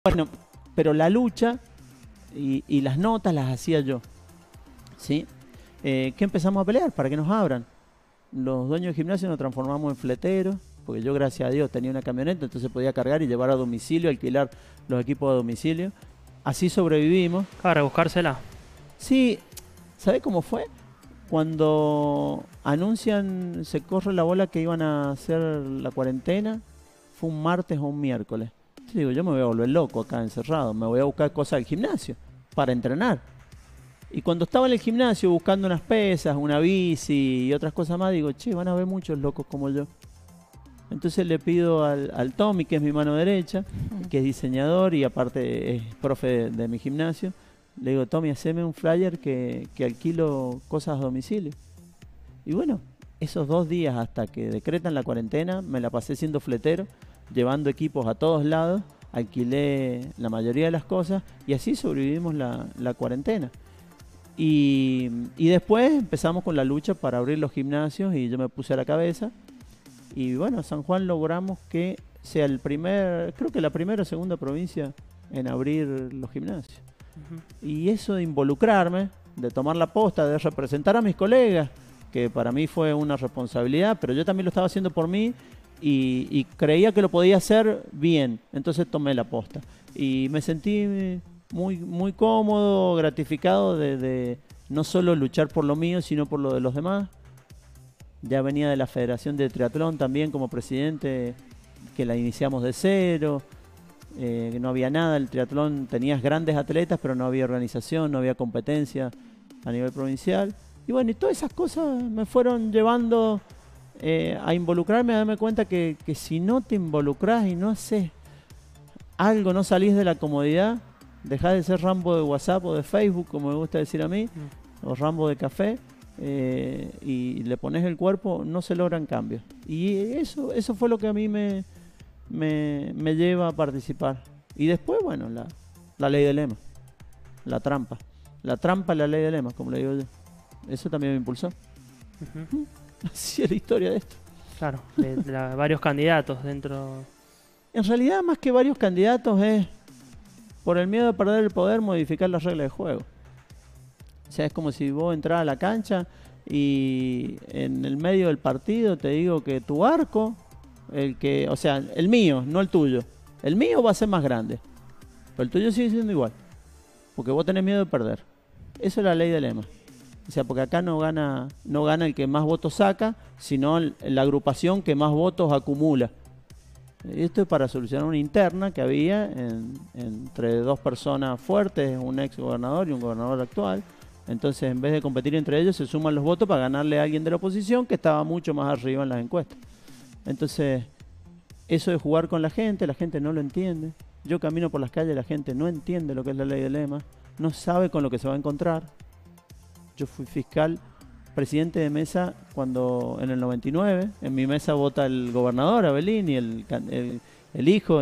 Bueno, pero la lucha y las notas las hacía yo, ¿sí? ¿Qué empezamos a pelear? Para que nos abran. Los dueños del gimnasio nos transformamos en fleteros, porque yo, gracias a Dios, tenía una camioneta, entonces podía cargar y llevar a domicilio, alquilar los equipos a domicilio. Así sobrevivimos. Para buscársela. Sí, ¿sabe cómo fue? Cuando anuncian, se corre la bola que iban a hacer la cuarentena, fue un martes o un miércoles. Yo digo, yo me voy a volver loco acá encerrado, me voy a buscar cosas al gimnasio para entrenar. Y cuando estaba en el gimnasio buscando unas pesas, una bici y otras cosas más, digo, che, van a haber muchos locos como yo. Entonces le pido al Tommy, que es mi mano derecha, que es diseñador y aparte es profe de mi gimnasio, le digo, Tommy, haceme un flyer que alquilo cosas a domicilio. Y bueno, esos 2 días hasta que decretan la cuarentena, me la pasé siendo fletero, llevando equipos a todos lados, alquilé la mayoría de las cosas y así sobrevivimos la cuarentena. Y después empezamos con la lucha para abrir los gimnasios y yo me puse a la cabeza. Y bueno, San Juan logramos que sea creo que la primera o segunda provincia en abrir los gimnasios. Y eso de involucrarme, de tomar la posta, de representar a mis colegas, que para mí fue una responsabilidad, pero yo también lo estaba haciendo por mí y creía que lo podía hacer bien, entonces tomé la posta. Y me sentí muy, muy cómodo, gratificado de no solo luchar por lo mío, sino por lo de los demás. Ya venía de la Federación de Triatlón también como presidente, que la iniciamos de cero. No había nada, el triatlón tenías grandes atletas, pero no había organización, no había competencia a nivel provincial. Y bueno, y todas esas cosas me fueron llevando a involucrarme, a darme cuenta que si no te involucras y no haces algo, no salís de la comodidad, dejás de ser Rambo de WhatsApp o de Facebook, como me gusta decir a mí, o Rambo de café, y le pones el cuerpo, no se logran cambios. Y eso fue lo que a mí me lleva a participar. Y después, bueno, la ley del lema, la trampa. La trampa, la ley del lema, como le digo yo. Eso también me impulsó. Así es la historia de esto. Claro, de varios candidatos dentro. En realidad, más que varios candidatos, es por el miedo de perder el poder, modificar las reglas de juego. O sea, es como si vos entras a la cancha y en el medio del partido te digo que tu arco, o sea, el mío, no el tuyo. El mío va a ser más grande, pero el tuyo sigue siendo igual, porque vos tenés miedo de perder. Eso es la ley del lema. O sea, porque acá no gana el que más votos saca, sino la agrupación que más votos acumula. Esto es para solucionar una interna que había entre 2 personas fuertes, un ex gobernador y un gobernador actual. Entonces, en vez de competir entre ellos, se suman los votos para ganarle a alguien de la oposición que estaba mucho más arriba en las encuestas. Entonces, eso de jugar con la gente no lo entiende. Yo camino por las calles, la gente no entiende lo que es la ley del lema, no sabe con lo que se va a encontrar. Yo fui fiscal, presidente de mesa cuando en el 99, en mi mesa vota el gobernador Abelín y el hijo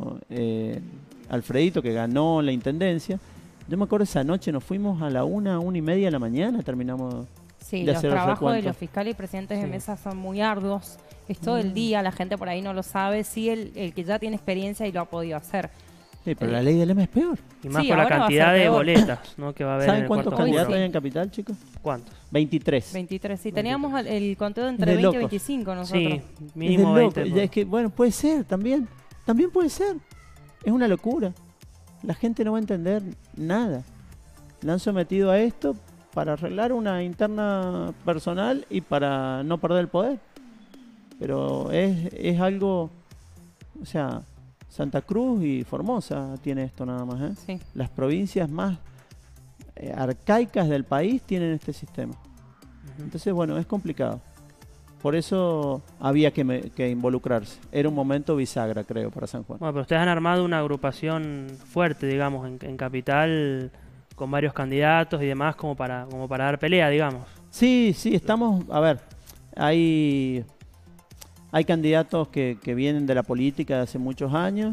Alfredito, que ganó la intendencia. Yo me acuerdo esa noche nos fuimos a la 1:30 de la mañana, terminamos. Sí, de los hacer el trabajos de recuento. los fiscales y presidentes de mesa son muy arduos. Es todo el día, la gente por ahí no lo sabe. Sí, el que ya tiene experiencia y lo ha podido hacer. Sí, pero la ley del lema es peor. Y más Sí, por la ahora va a cantidad ser de peor. boletas, ¿no? Que va a haber en ¿Saben el cuántos cuarto candidatos juro. hay en Capital, chicos? ¿Cuántos? 23. 23, sí. Teníamos el conteo Es entre de 20 y locos. 25 nosotros. Sí, Es de mínimo loco. 20. Ya es que, bueno, puede ser también. También puede ser. Es una locura. La gente no va a entender nada. La han sometido a esto para arreglar una interna personal y para no perder el poder. Pero es algo, o sea, Santa Cruz y Formosa tiene esto nada más, ¿eh? Sí. Las provincias más arcaicas del país tienen este sistema. Entonces, bueno, es complicado. Por eso había que involucrarse. Era un momento bisagra, creo, para San Juan. Bueno, pero ustedes han armado una agrupación fuerte, digamos, en Capital, con varios candidatos y demás, como para dar pelea, digamos. Sí, estamos, a ver, hay candidatos que vienen de la política de hace muchos años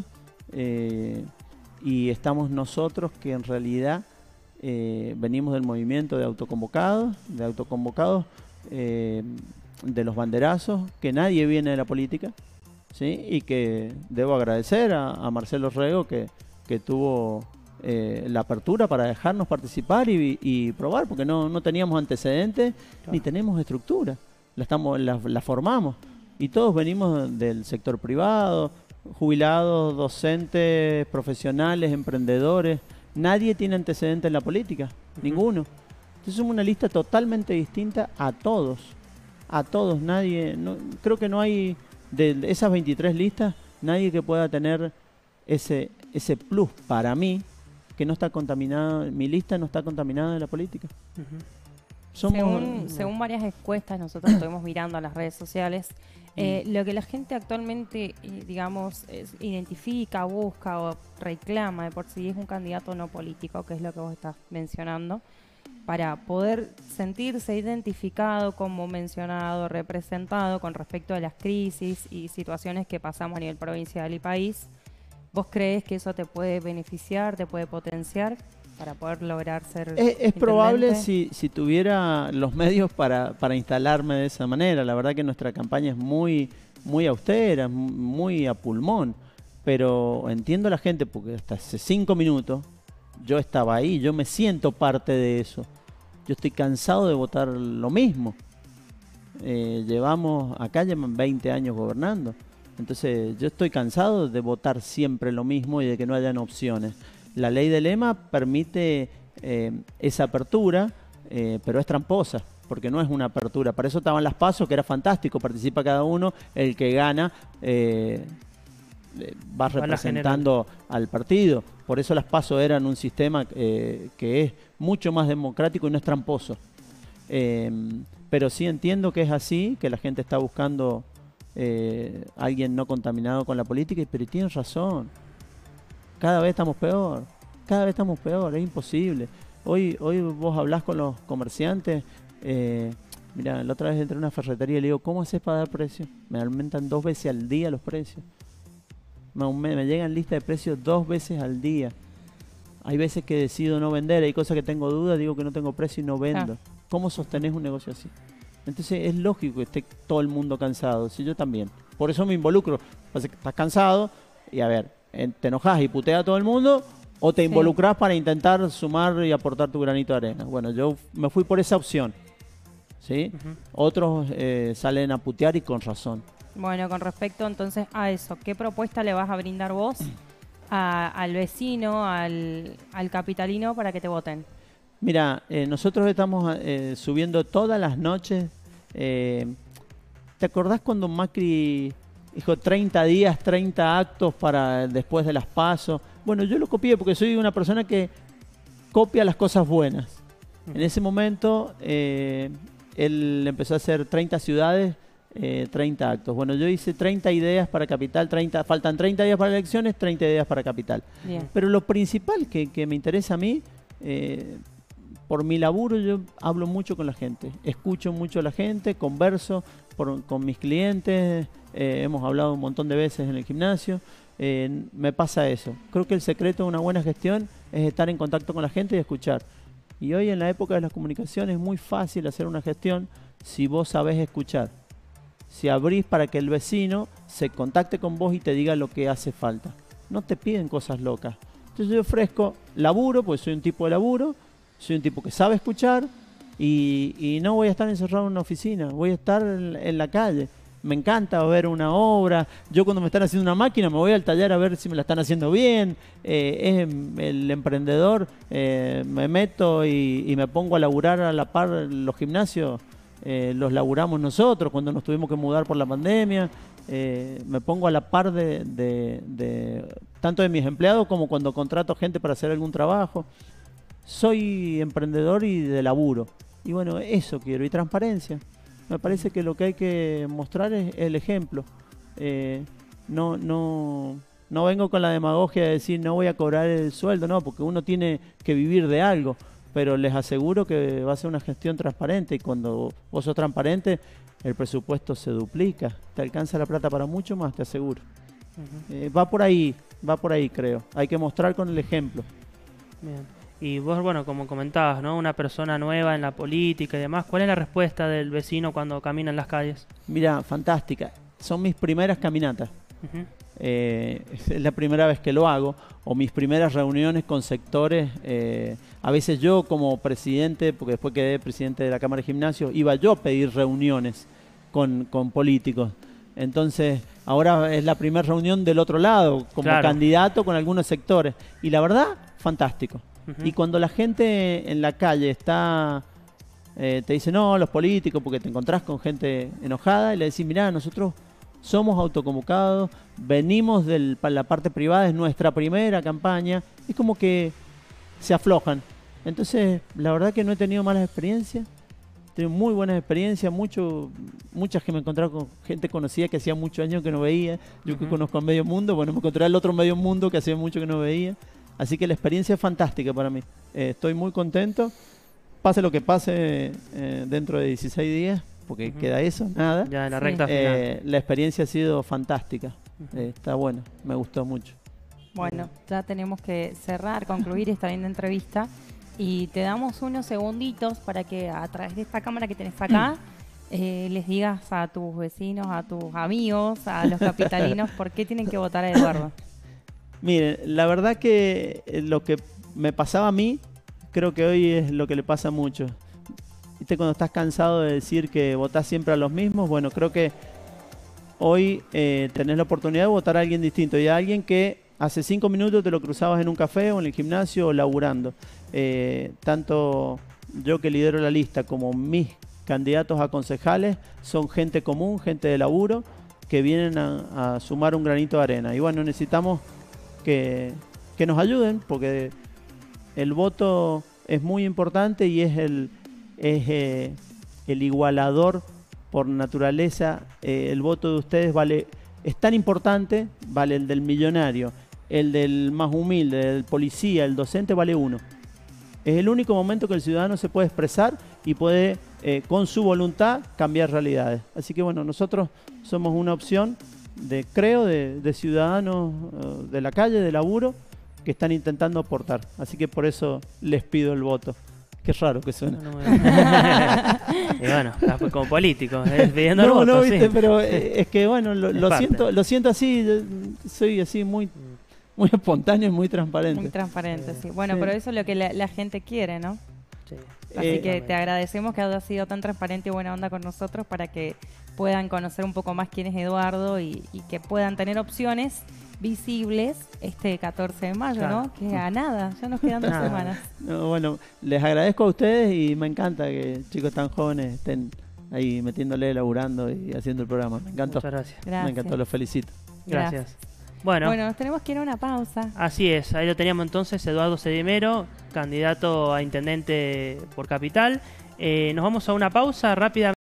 y estamos nosotros que en realidad venimos del movimiento de autoconvocados, de los banderazos, que nadie viene de la política, ¿sí? Y que debo agradecer a Marcelo Rego que que tuvo la apertura para dejarnos participar y probar, porque no teníamos antecedentes ni tenemos estructura. La formamos y todos venimos del sector privado, jubilados, docentes, profesionales, emprendedores. Nadie tiene antecedentes en la política, ninguno. Entonces somos una lista totalmente distinta a todos. A todos, nadie, creo que no hay, de esas 23 listas, nadie que pueda tener ese plus para mí, que no está contaminada, mi lista no está contaminada de la política. Según varias encuestas, nosotros estuvimos mirando a las redes sociales, lo que la gente actualmente, digamos, identifica, busca o reclama de por sí es un candidato no político, que es lo que vos estás mencionando, para poder sentirse identificado, como mencionado, representado con respecto a las crisis y situaciones que pasamos a nivel provincial y país. ¿Vos crees que eso te puede beneficiar, te puede potenciar para poder lograr ser Es probable si tuviera los medios para instalarme de esa manera. La verdad que nuestra campaña es muy austera, muy a pulmón, pero entiendo a la gente porque hasta hace 5 minutos yo estaba ahí, yo me siento parte de eso. Yo estoy cansado de votar lo mismo. Acá llevan 20 años gobernando. Entonces yo estoy cansado de votar siempre lo mismo y de que no hayan opciones. La ley del EMA permite esa apertura, pero es tramposa, porque no es una apertura. Para eso estaban las PASO, que era fantástico, participa cada uno, el que gana va representando al partido. Por eso las PASO eran un sistema que es mucho más democrático y no es tramposo. Pero sí entiendo que es así, que la gente está buscando alguien no contaminado con la política, pero tienen razón. Cada vez estamos peor, es imposible. Hoy vos hablás con los comerciantes, mira, la otra vez entré a una ferretería y le digo, ¿cómo haces para dar precios? Me aumentan 2 veces al día los precios. Me llegan listas de precios 2 veces al día. Hay veces que decido no vender, hay cosas que tengo dudas, digo que no tengo precio y no vendo. ¿Cómo sostenés un negocio así? Entonces es lógico que esté todo el mundo cansado, si yo también. Por eso me involucro. Estás cansado y a ver, te enojas y puteas a todo el mundo o te involucras para intentar sumar y aportar tu granito de arena. Bueno, yo me fui por esa opción, ¿sí? Otros salen a putear y con razón. Bueno, con respecto entonces a eso, ¿qué propuesta le vas a brindar vos al vecino, al capitalino para que te voten? Mira, nosotros estamos subiendo todas las noches. ¿Te acordás cuando Macri dijo 30 días, 30 actos para después de las PASO? Bueno, yo lo copié porque soy una persona que copia las cosas buenas. En ese momento, él empezó a hacer 30 ciudades, 30 actos. Bueno, yo hice 30 ideas para Capital, faltan 30 días para elecciones, 30 ideas para Capital. Bien. Pero lo principal que me interesa a mí, por mi laburo yo hablo mucho con la gente, escucho mucho a la gente, converso con mis clientes, hemos hablado un montón de veces en el gimnasio, me pasa eso. Creo que el secreto de una buena gestión es estar en contacto con la gente y escuchar. Y hoy en la época de las comunicaciones es muy fácil hacer una gestión si vos sabés escuchar. Si abrís para que el vecino se contacte con vos y te diga lo que hace falta. No te piden cosas locas. Entonces yo ofrezco laburo, porque soy un tipo de laburo, soy un tipo que sabe escuchar y no voy a estar encerrado en una oficina, voy a estar en la calle. Me encanta ver una obra. Yo cuando me están haciendo una máquina me voy al taller a ver si me la están haciendo bien. Es el emprendedor, me meto y me pongo a laburar a la par. Los gimnasios los laburamos nosotros cuando nos tuvimos que mudar por la pandemia. Me pongo a la par tanto de mis empleados como cuando contrato gente para hacer algún trabajo. Soy emprendedor y de laburo. Y bueno, eso quiero. Y transparencia. Me parece que lo que hay que mostrar es el ejemplo. No vengo con la demagogia de decir no voy a cobrar el sueldo, no, porque uno tiene que vivir de algo. Pero les aseguro que va a ser una gestión transparente y cuando vos sos transparente, el presupuesto se duplica. Te alcanza la plata para mucho más, te aseguro. Va por ahí creo. Hay que mostrar con el ejemplo. Bien. Y vos, bueno, como comentabas, ¿no? Una persona nueva en la política y demás, ¿cuál es la respuesta del vecino cuando camina en las calles? Mira, fantástica. Son mis primeras caminatas. es la primera vez que lo hago, o mis primeras reuniones con sectores. A veces yo como presidente, porque después quedé presidente de la Cámara de Gimnasio, iba yo a pedir reuniones con políticos. Entonces, ahora es la primera reunión del otro lado, como candidato con algunos sectores. Y la verdad, fantástico. Y cuando la gente en la calle está, te dice, no, los políticos, porque te encontrás con gente enojada, y le decís, mirá, nosotros somos autoconvocados, venimos de la parte privada, es nuestra primera campaña, es como que se aflojan. Entonces, la verdad que no he tenido malas experiencias. Tengo muy buenas experiencias, muchas que me he encontrado con gente conocida que hacía muchos años que no veía. Yo que conozco a medio mundo, bueno, me encontré al otro medio mundo que hacía mucho que no veía. Así que la experiencia es fantástica para mí. Estoy muy contento. Pase lo que pase dentro de 16 días, porque queda eso, nada. Ya en la recta final. La experiencia ha sido fantástica. Está buena, me gustó mucho. Bueno, ya tenemos que cerrar, concluir esta linda entrevista. Y te damos unos segunditos para que a través de esta cámara que tenés acá les digas a tus vecinos, a tus amigos, a los capitalinos por qué tienen que votar a Eduardo. Miren, la verdad que lo que me pasaba a mí, creo que hoy es lo que le pasa a muchos. ¿Viste cuando estás cansado de decir que votás siempre a los mismos? Bueno, creo que hoy tenés la oportunidad de votar a alguien distinto y a alguien que hace 5 minutos te lo cruzabas en un café o en el gimnasio o laburando. Tanto yo que lidero la lista como mis candidatos a concejales son gente común, gente de laburo, que vienen a sumar un granito de arena. Y bueno, necesitamos que nos ayuden, porque el voto es muy importante y es el igualador por naturaleza. El voto de ustedes es tan importante, vale el del millonario, el del más humilde, el policía, el docente, vale 1. Es el único momento que el ciudadano se puede expresar y puede, con su voluntad, cambiar realidades. Así que bueno, nosotros somos una opción de ciudadanos de la calle, de laburo, que están intentando aportar. Así que por eso les pido el voto. Qué raro que suena. Y bueno, como político, pidiendo el voto. No, viste, sí. pero es que bueno, lo siento así, soy así muy espontáneo y muy transparente. Muy transparente, sí. Bueno, sí. pero eso es lo que la gente quiere, ¿no? Sí. Así que te agradecemos que hayas sido tan transparente y buena onda con nosotros para que puedan conocer un poco más quién es Eduardo y que puedan tener opciones visibles este 14 de mayo, Claro. ¿no? Que a nada, ya nos quedan 2 semanas. No, bueno, les agradezco a ustedes y me encanta que chicos tan jóvenes estén ahí metiéndole, laburando y haciendo el programa. Me encantó. Muchas gracias. Me encantó, los felicito. Gracias. Bueno, nos tenemos que ir a una pausa. Así es, ahí lo teníamos entonces, Eduardo Sedimero, candidato a intendente por Capital. Nos vamos a una pausa rápida.